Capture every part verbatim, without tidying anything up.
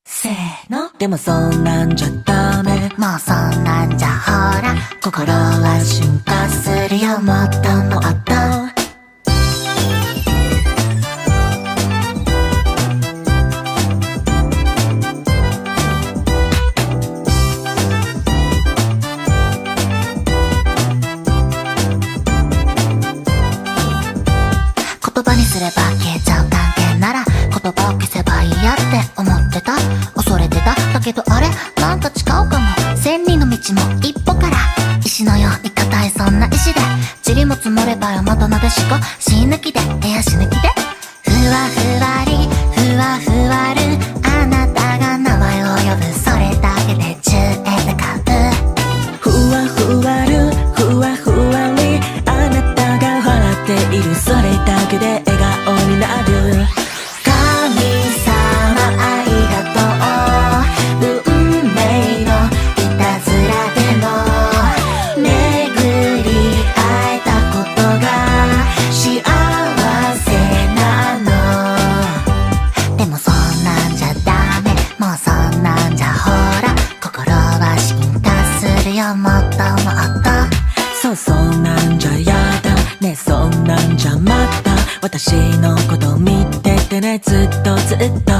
せーの。でもそんなんじゃダメ。 もうそんなんじゃほら心は進化するよもっともっと。言葉にすれば消えちゃう関係なら言葉を消せばいいやって思ってた、恐れてた。だけどあれなんか違うかも。千里の道も一歩から石のように硬いそんな石で塵も積もれば山となでしこ死抜きで手足抜きでふわふわりふわふわるあなたが名前を呼ぶそれだけで宙へ向かう。 ふわふわるふわふわりあなたが笑っているそれだけで笑顔になる。 神様ありがとう運命のいたずらでも巡り会えたことが幸せなの。でもそんなんじゃダメもうそんなんじゃほら心は進化するよもっともっと。 そうそんなんじゃやだねそんなんじゃまた私のこと見ててねずっとずっと。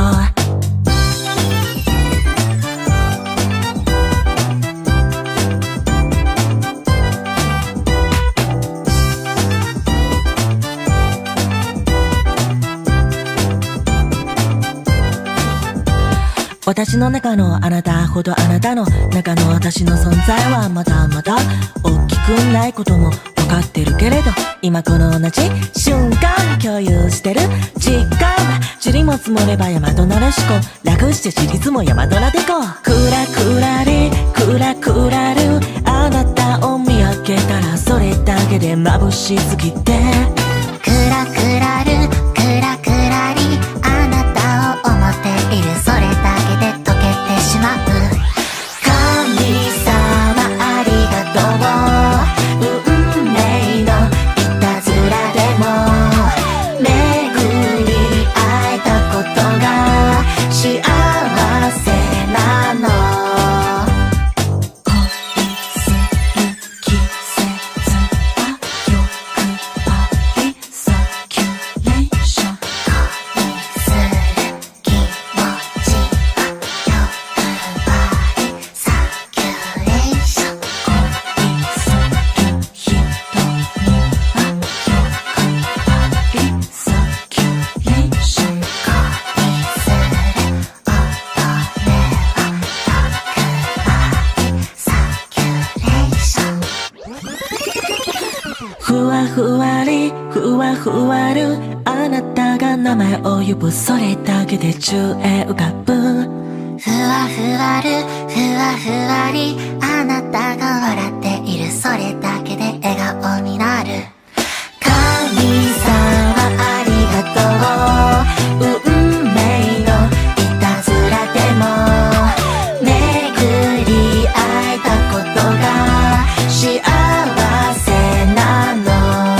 私の中のあなたほどあなたの中の私の存在はまだまだ大きくないことも分かってるけれど今この同じ瞬間共有してる時間塵も積もれば山となるしこ楽して自立も山となでこクラクラリクラクラるあなたを見上げたらそれだけで眩しすぎてクラクラるクラクラリあなたを思っているそれだけで溶けてしまう。神様ありがとう運命のいたずらでも巡り会えたことが幸せなの。 恋する季節は欲張りサキュレーション恋する気持ちは欲張りサキュレーション。 恋する人には欲張りサキュレーション恋する乙女は欲張りサキュレーション。 ふわふわりふわふわるあなたが名前を呼ぶそれだけで宙へ浮かぶ。 ふわふわるふわふわりあなたが笑っているそれだけで笑顔になる。神様ありがとう運命のいたずらでも巡り会えたことが幸せなの。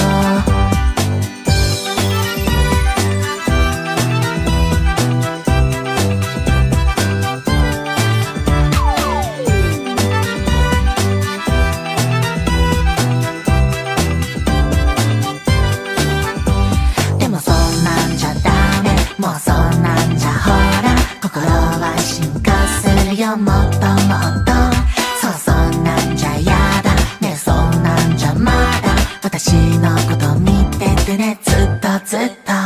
でもそんなんじゃダメもうそんなんじゃほら心は進化するよもっともっと。そうそんなんじゃやだねそんなんじゃまだ私のこと見ててねずっとずっと。